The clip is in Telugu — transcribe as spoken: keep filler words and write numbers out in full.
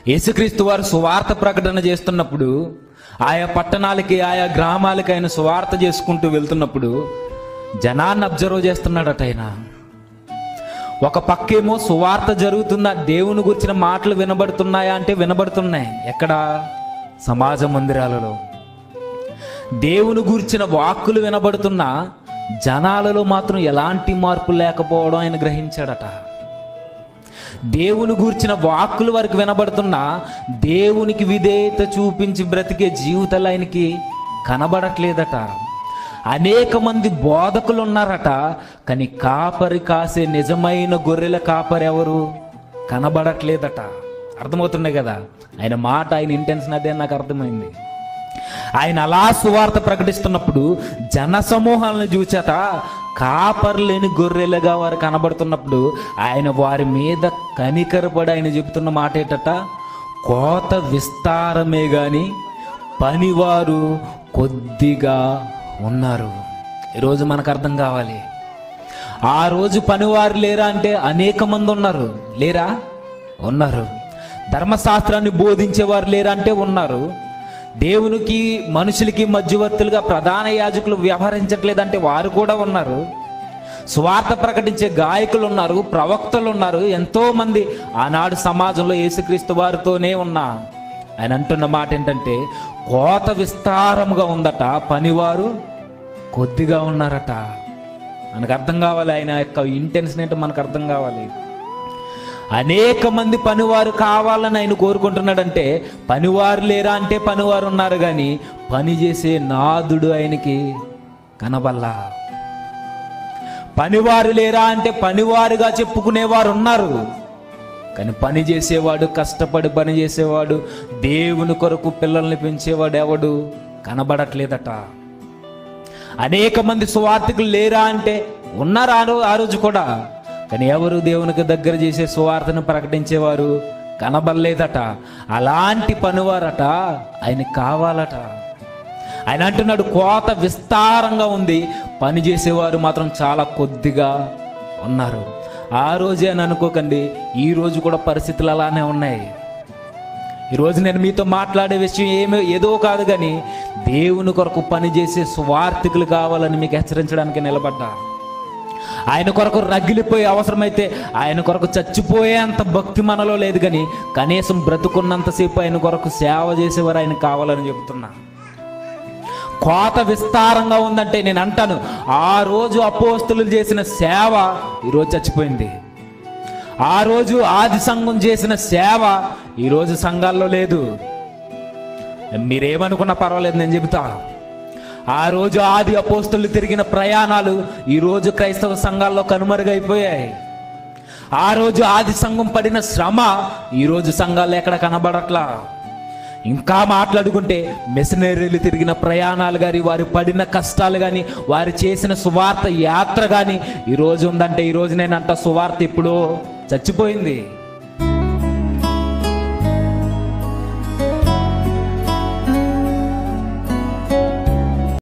యేసుక్రీస్తు వారు సువార్త ప్రకటన చేస్తున్నప్పుడు, ఆయా పట్టణాలకి ఆయా గ్రామాలకి ఆయన సువార్త చేసుకుంటూ వెళ్తున్నప్పుడు జనాన్ని అబ్జర్వ్ చేస్తున్నాడట ఆయన. ఒక పక్కేమో సువార్త జరుగుతున్న, దేవుని గురించిన మాటలు వినబడుతున్నాయా అంటే వినబడుతున్నాయి. ఎక్కడ? సమాజ మందిరాలలో. దేవుని గురించిన వాక్కులు వినబడుతున్నా జనాలలో మాత్రం ఎలాంటి మార్పు లేకపోవడం ఆయన గ్రహించాడట. దేవుని గూర్చిన వాక్కులు వారికి వినబడుతున్నా దేవునికి విధేయత చూపించి బ్రతికే జీవితాలు ఆయనకి కనబడట్లేదట. అనేక మంది బోధకులు ఉన్నారట, కానీ కాపరి కాసే నిజమైన గొర్రెల కాపరి ఎవరు కనబడట్లేదట. అర్థమవుతున్నాయి కదా ఆయన మాట, ఆయన ఇంటెన్షన్ అదే నాకు అర్థమైంది. ఆయన అలా సువార్త ప్రకటిస్తున్నప్పుడు జన సమూహాలను చూచట కాపరి లేని గొర్రెలుగా వారు కనబడుతున్నప్పుడు ఆయన వారి మీద కనికరపడి ఆయన చెబుతున్న మాట ఏంటట, కోత విస్తారమే గాని పనివారు కొద్దిగా ఉన్నారు. ఈరోజు మనకు అర్థం కావాలి. ఆ రోజు పనివారు లేరా అంటే అనేక మంది ఉన్నారు. లేరా? ఉన్నారు. ధర్మశాస్త్రాన్ని బోధించేవారు లేరా అంటే ఉన్నారు. దేవునికి మనుషులకి మధ్యవర్తులుగా ప్రధాన యాజకులు వ్యవహరించట్లేదంటే వారు కూడా ఉన్నారు. స్వార్థ ప్రకటించే గాయకులు ఉన్నారు, ప్రవక్తలు ఉన్నారు, ఎంతోమంది ఆనాడు సమాజంలో యేసుక్రీస్తు వారితోనే ఉన్నా. ఆయన అంటున్న మాట ఏంటంటే కోత విస్తారముగా ఉందట, పనివారు కొద్దిగా ఉన్నారట. మనకు అర్థం కావాలి ఆయన యొక్క ఇంటెన్షన్ ఏంటో మనకు అర్థం కావాలి. అనేక మంది పనివారు కావాలని ఆయన కోరుకుంటున్నాడంటే పనివారు లేరా అంటే పనివారు ఉన్నారు, కానీ పని చేసే నాదుడు ఆయనకి కనబల్లా. పనివారు లేరా అంటే పనివారుగా చెప్పుకునేవారు ఉన్నారు, కానీ పని చేసేవాడు, కష్టపడి పని చేసేవాడు, దేవుని కొరకు పిల్లల్ని పెంచేవాడు ఎవడు కనబడట్లేదట. అనేక మంది సువార్థికులు లేరా అంటే ఉన్నారు ఆ రోజు కూడా, కానీ ఎవరు దేవునికి దగ్గర చేసే సువార్తను ప్రకటించేవారు కనబడలేదట. అలాంటి పనివారట ఆయనకి కావాలట. ఆయన అంటున్నాడు కోత విస్తారంగా ఉంది, పని చేసేవారు మాత్రం చాలా కొద్దిగా ఉన్నారు. ఆ రోజే అని అనుకోకండి, ఈ రోజు కూడా పరిస్థితులు అలానే ఉన్నాయి. ఈరోజు నేను మీతో మాట్లాడే విషయం ఏమో ఏదో కాదు, కానీ దేవుని కొరకు పనిచేసే సువార్థికులు కావాలని మీకు హెచ్చరించడానికి నిలబడ్డా. ఆయన కొరకు రగిలిపోయే, అవసరమైతే ఆయన కొరకు చచ్చిపోయేంత భక్తి మనలో లేదు, కానీ కనీసం బ్రతుకున్నంతసేపు ఆయన కొరకు సేవ చేసేవారు ఆయన కావాలని చెబుతున్నా. కోత విస్తారంగా ఉందంటే నేను అంటాను, ఆ రోజు అపోస్తలులు చేసిన సేవ ఈరోజు చచ్చిపోయింది. ఆ రోజు ఆది సంఘం చేసిన సేవ ఈరోజు సంఘాల్లో లేదు. మీరేమనుకున్నా పర్వాలేదు, నేను చెబుతా. ఆ రోజు ఆది అపోస్తలులు తిరిగిన ప్రయాణాలు ఈరోజు క్రైస్తవ సంఘాల్లో కనుమరుగైపోయాయి. ఆ రోజు ఆది సంఘం పడిన శ్రమ ఈరోజు సంఘాల్లో ఎక్కడ కనబడట్లా. ఇంకా మాట్లాడుకుంటే మిషనరీలు తిరిగిన ప్రయాణాలు కానీ, వారు పడిన కష్టాలు కానీ, వారు చేసిన సువార్త యాత్ర కానీ ఈరోజు ఉందంటే ఈరోజు నేనంట సువార్త ఇప్పుడు చచ్చిపోయింది.